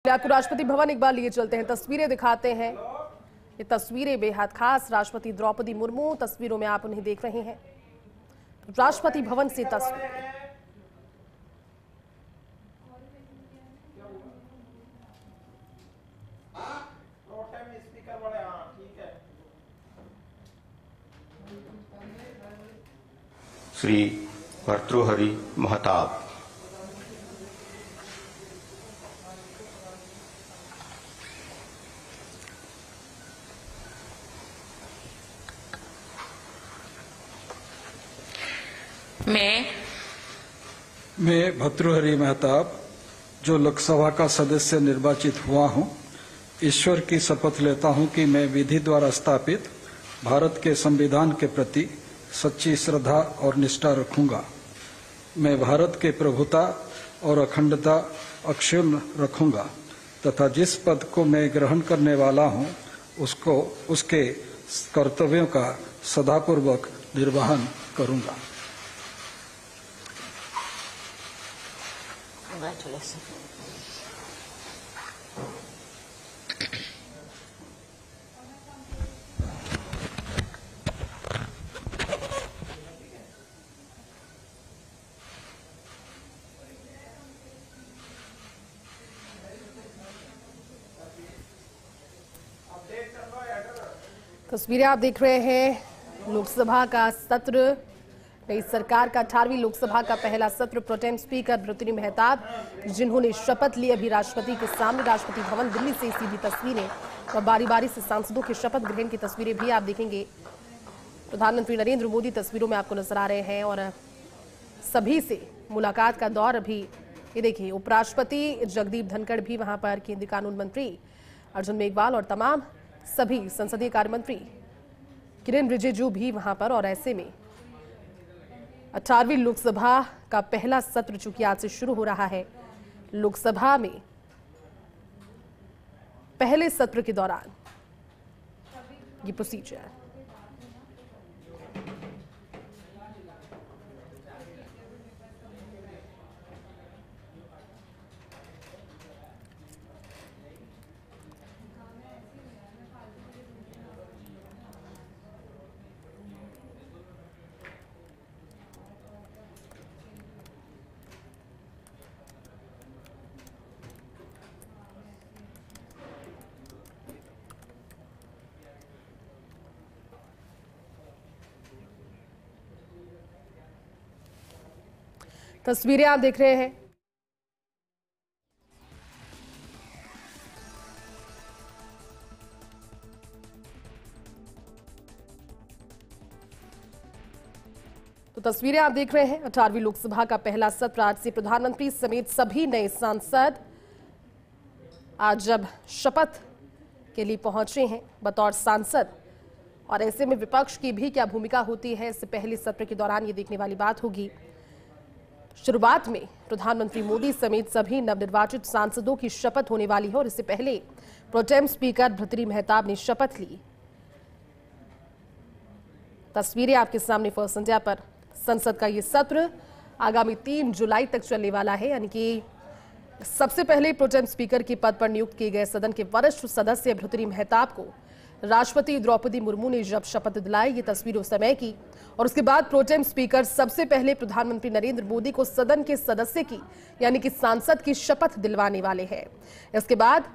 आपको राष्ट्रपति भवन एक बार लिए चलते हैं, तस्वीरें दिखाते हैं। ये तस्वीरें बेहद खास, राष्ट्रपति द्रौपदी मुर्मू तस्वीरों में आप उन्हें देख रहे हैं। राष्ट्रपति भवन से तस्वीर। श्री भर्तृहरि महताब। मैं भर्तृहरि महताब, जो लोकसभा का सदस्य निर्वाचित हुआ हूं, ईश्वर की शपथ लेता हूं कि मैं विधि द्वारा स्थापित भारत के संविधान के प्रति सच्ची श्रद्धा और निष्ठा रखूंगा। मैं भारत के प्रभुता और अखंडता अक्षुण्ण रखूंगा तथा जिस पद को मैं ग्रहण करने वाला हूं उसके कर्तव्यों का सदापूर्वक निर्वहन करूंगा। तस्वीरें आप देख रहे हैं। लोकसभा का सत्र, नई सरकार का 18वीं लोकसभा का पहला सत्र। प्रोटेम स्पीकर भर्तृहरि महताब, जिन्होंने शपथ ली अभी राष्ट्रपति के सामने, राष्ट्रपति भवन दिल्ली से सीधी तस्वीरें और बारी बारी से सांसदों के शपथ ग्रहण की तस्वीरें भी आप देखेंगे। प्रधानमंत्री नरेंद्र मोदी तस्वीरों में आपको नजर आ रहे हैं और सभी से मुलाकात का दौर अभी ये देखिए। उपराष्ट्रपति जगदीप धनखड़ भी वहां पर, केंद्रीय कानून मंत्री अर्जुन मेघवाल और तमाम सभी संसदीय कार्य मंत्री किरेन रिजिजू भी वहां पर। और ऐसे में 18वीं लोकसभा का पहला सत्र चूंकि आज से शुरू हो रहा है, लोकसभा में पहले सत्र के दौरान ये प्रोसीजर। तस्वीरें आप देख रहे हैं। तो तस्वीरें आप देख रहे हैं। 18वीं लोकसभा का पहला सत्र आज से प्रधानमंत्री समेत सभी नए सांसद आज जब शपथ के लिए पहुंचे हैं बतौर सांसद, और ऐसे में विपक्ष की भी क्या भूमिका होती है इससे पहले सत्र के दौरान ये देखने वाली बात होगी। शुरुआत में प्रधानमंत्री मोदी समेत सभी नवनिर्वाचित सांसदों की शपथ होने वाली है और इससे पहले प्रोटेम स्पीकर भर्तृहरि महताब ने शपथ ली। तस्वीरें आपके सामने फर्स्ट इंडिया पर। संसद का ये सत्र आगामी 3 जुलाई तक चलने वाला है, यानी कि सबसे पहले प्रोटेम स्पीकर के पद पर नियुक्त किए गए सदन के वरिष्ठ सदस्य भर्तृहरि महताब को राष्ट्रपति द्रौपदी मुर्मू ने जब शपथ दिलाई, ये तस्वीर उस समय की, और उसके बाद प्रोटेम स्पीकर सबसे पहले प्रधानमंत्री नरेंद्र मोदी को सदन के सदस्य की यानी कि सांसद की शपथ दिलवाने वाले हैं। इसके बाद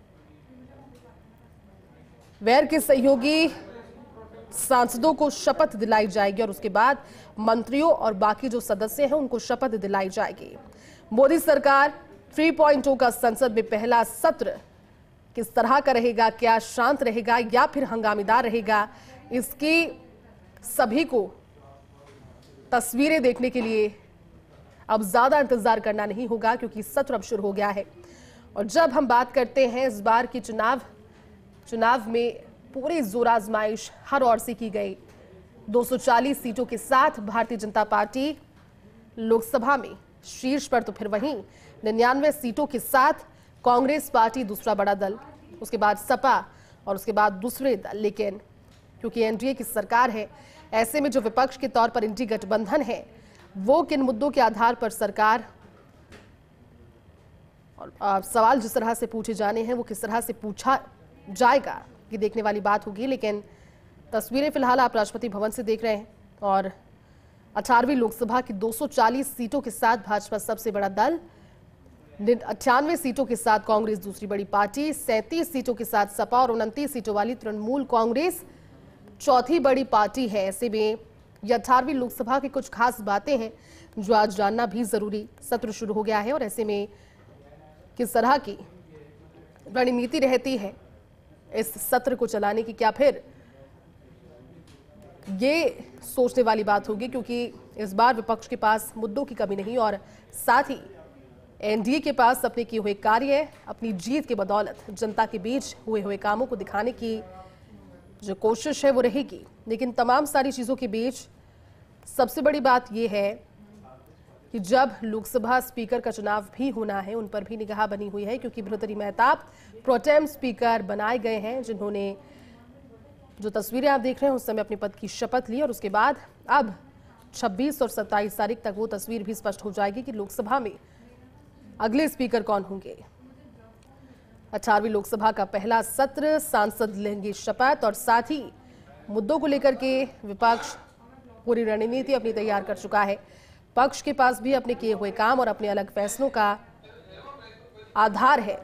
वैर के सहयोगी सांसदों को शपथ दिलाई जाएगी और उसके बाद मंत्रियों और बाकी जो सदस्य हैं उनको शपथ दिलाई जाएगी। मोदी सरकार 3.0 का संसद में पहला सत्र किस तरह का रहेगा, क्या शांत रहेगा या फिर हंगामेदार रहेगा, इसकी सभी को तस्वीरें देखने के लिए अब ज्यादा इंतजार करना नहीं होगा, क्योंकि सत्र अब शुरू हो गया है। और जब हम बात करते हैं इस बार की चुनाव में पूरी जोर आजमाइश हर ओर से की गई। 240 सीटों के साथ भारतीय जनता पार्टी लोकसभा में शीर्ष पर, तो फिर वहीं 99 सीटों के साथ कांग्रेस पार्टी दूसरा बड़ा दल, उसके बाद सपा और उसके बाद दूसरे दल। लेकिन क्योंकि एनडीए की सरकार है, ऐसे में जो विपक्ष के तौर पर इंडी गठबंधन है, वो किन मुद्दों के आधार पर सरकार और सवाल जिस तरह से पूछे जाने हैं वो किस तरह से पूछा जाएगा ये देखने वाली बात होगी। लेकिन तस्वीरें फिलहाल आप राष्ट्रपति भवन से देख रहे हैं और 18वीं लोकसभा की 240 सीटों के साथ भाजपा सबसे बड़ा दल, 98 सीटों के साथ कांग्रेस दूसरी बड़ी पार्टी, 37 सीटों के साथ सपा और 29 सीटों वाली तृणमूल कांग्रेस चौथी बड़ी पार्टी है। ऐसे में यह 18वीं लोकसभा की कुछ खास बातें हैं जो आज जानना भी जरूरी। सत्र शुरू हो गया है और ऐसे में किस तरह की रणनीति रहती है इस सत्र को चलाने की, क्या फिर ये सोचने वाली बात होगी, क्योंकि इस बार विपक्ष के पास मुद्दों की कमी नहीं और साथ ही एनडीए के पास अपने किए हुए कार्य, अपनी जीत के बदौलत जनता के बीच हुए कामों को दिखाने की जो कोशिश है वो रहेगी। लेकिन तमाम सारी चीजों के बीच सबसे बड़ी बात यह है कि जब लोकसभा स्पीकर का चुनाव भी होना है उन पर भी निगाह बनी हुई है, क्योंकि भर्तृहरि मेहताब प्रोटेम स्पीकर बनाए गए हैं, जिन्होंने जो तस्वीरें आप देख रहे हैं उस समय अपने पद की शपथ ली और उसके बाद अब 26 और 27 तारीख तक वो तस्वीर भी स्पष्ट हो जाएगी कि लोकसभा में अगले स्पीकर कौन होंगे। 18वीं लोकसभा का पहला सत्र, सांसद लेंगे शपथ और साथ ही मुद्दों को लेकर के विपक्ष पूरी रणनीति अपनी तैयार कर चुका है। पक्ष के पास भी अपने किए हुए काम और अपने अलग फैसलों का आधार है।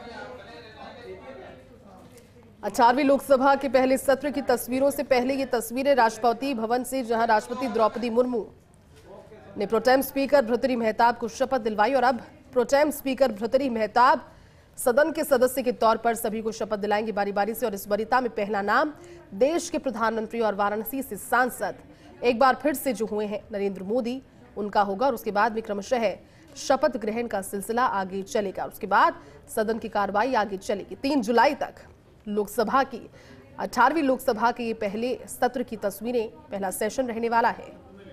18वीं लोकसभा के पहले सत्र की तस्वीरों से पहले ये तस्वीरें राष्ट्रपति भवन से, जहां राष्ट्रपति द्रौपदी मुर्मू ने प्रोटेम स्पीकर भर्तृहरि मेहताब को शपथ दिलवाई और अब प्रोटेम स्पीकर भर्तृहरि मेहताब सदन के सदस्य के तौर पर सभी को शपथ दिलाएंगे बारी बारी से। और इस वरीयता में पहला नाम देश के प्रधानमंत्री और वाराणसी से सांसद एक बार फिर से जो हुए हैं नरेंद्र मोदी, उनका होगा और उसके बाद में क्रमशः शपथ ग्रहण का सिलसिला आगे चलेगा। उसके बाद सदन की कार्रवाई आगे चलेगी। 3 जुलाई तक लोकसभा की 18वीं लोकसभा के ये पहले सत्र की तस्वीरें, पहला सेशन रहने वाला है।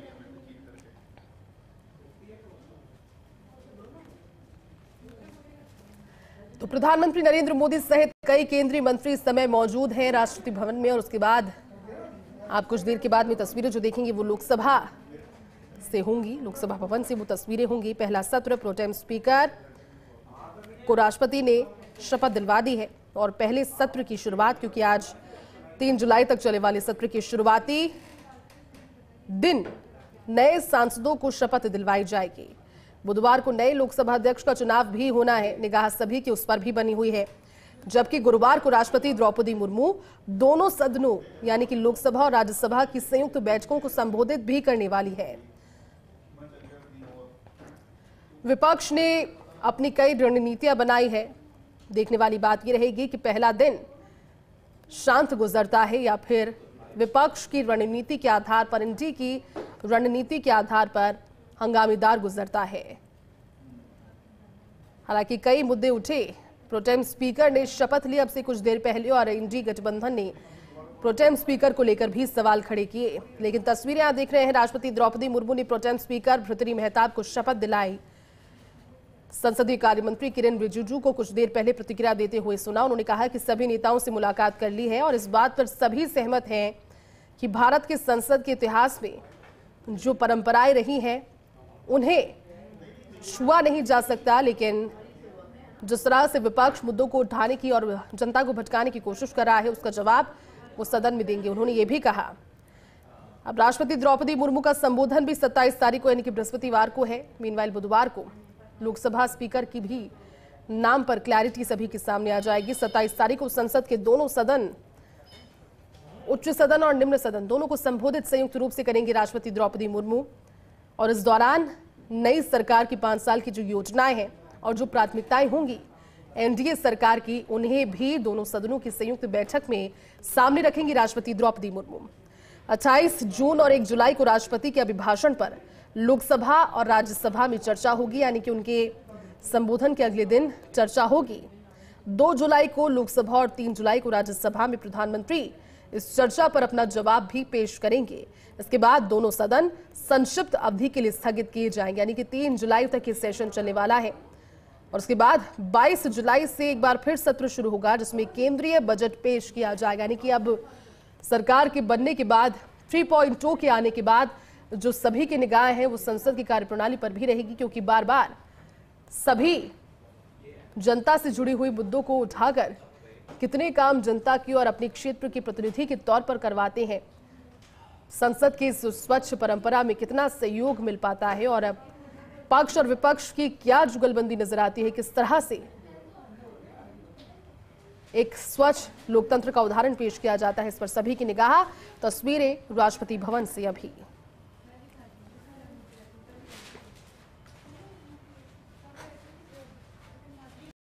तो प्रधानमंत्री नरेंद्र मोदी सहित कई केंद्रीय मंत्री इस समय मौजूद हैं राष्ट्रपति भवन में और उसके बाद आप कुछ देर के बाद में तस्वीरें जो देखेंगे वो लोकसभा से होंगी, लोकसभा भवन से वो तस्वीरें होंगी। पहला सत्र, प्रोटेम स्पीकर को राष्ट्रपति ने शपथ दिलवा दी है और पहले सत्र की शुरुआत, क्योंकि आज 3 जुलाई तक चले वाले सत्र की शुरुआती दिन नए सांसदों को शपथ दिलवाई जाएगी। बुधवार को नए लोकसभा अध्यक्ष का चुनाव भी होना है, निगाह सभी की उस पर भी बनी हुई है। जबकि गुरुवार को राष्ट्रपति द्रौपदी मुर्मू दोनों सदनों यानी कि लोकसभा और राज्यसभा की संयुक्त बैठकों को संबोधित भी करने वाली है। विपक्ष ने अपनी कई रणनीतियां बनाई है। देखने वाली बात यह रहेगी कि पहला दिन शांत गुजरता है या फिर विपक्ष की रणनीति के आधार पर, एनडीए की रणनीति के आधार पर हंगामेदार गुजरता है। हालांकि कई मुद्दे उठे, प्रोटेम स्पीकर ने शपथ ली अब से कुछ देर पहले और एनडीए गठबंधन ने प्रोटेम स्पीकर को लेकर भी सवाल खड़े किए। लेकिन तस्वीरें आप देख रहे हैं, राष्ट्रपति द्रौपदी मुर्मू ने प्रोटेम स्पीकर भर्तृहरि मेहताब को शपथ दिलाई। संसदीय कार्य मंत्री किरेन रिजिजू को कुछ देर पहले प्रतिक्रिया देते हुए सुना। उन्होंने कहा कि सभी नेताओं से मुलाकात कर ली है और इस बात पर सभी सहमत हैं कि भारत के संसद के इतिहास में जो परंपराएं रही हैं उन्हें छुआ नहीं जा सकता। लेकिन जिस तरह से विपक्ष मुद्दों को उठाने की और जनता को भटकाने की कोशिश कर रहा है उसका जवाब वो सदन में देंगे। उन्होंने ये भी कहा। अब राष्ट्रपति द्रौपदी मुर्मू का संबोधन भी 27 तारीख को यानी कि बृहस्पतिवार को है। मीनवाइल बुधवार को लोकसभा स्पीकर की भी नाम पर क्लैरिटी सभी के सामने आ जाएगी। 27 तारीख को संसद के दोनों सदन, उच्च सदन और निम्न सदन, दोनों को संबोधित संयुक्त रूप से करेंगे राष्ट्रपति द्रौपदी मुर्मू। और इस दौरान नई सरकार की 5 साल की जो योजनाएं हैं और जो प्राथमिकताएं होंगी एनडीए सरकार की, उन्हें भी दोनों सदनों की संयुक्त बैठक में सामने रखेंगी राष्ट्रपति द्रौपदी मुर्मू। 28 जून और 1 जुलाई को राष्ट्रपति के अभिभाषण पर लोकसभा और राज्यसभा में चर्चा होगी, यानी कि उनके संबोधन के अगले दिन चर्चा होगी। 2 जुलाई को लोकसभा और 3 जुलाई को राज्यसभा में प्रधानमंत्री इस चर्चा पर अपना जवाब भी पेश करेंगे। इसके बाद दोनों सदन संक्षिप्त अवधि के लिए स्थगित किए जाएंगे, यानी कि 3 जुलाई तक ये सेशन चलने वाला है। और उसके बाद 22 जुलाई से एक बार फिर सत्र शुरू होगा जिसमें केंद्रीय बजट पेश किया जाएगा। यानी कि अब सरकार के बनने के बाद 3.0 के आने के बाद जो सभी की निगाह है वो संसद की कार्यप्रणाली पर भी रहेगी, क्योंकि बार बार सभी जनता से जुड़ी हुई मुद्दों को उठाकर कितने काम जनता की और अपने क्षेत्र के प्रतिनिधि के तौर पर करवाते हैं, संसद की इस स्वच्छ परंपरा में कितना सहयोग मिल पाता है और अब पक्ष और विपक्ष की क्या जुगलबंदी नजर आती है, किस तरह से एक स्वच्छ लोकतंत्र का उदाहरण पेश किया जाता है, इस पर सभी की निगाह तस्वीरें राष्ट्रपति भवन से अभी।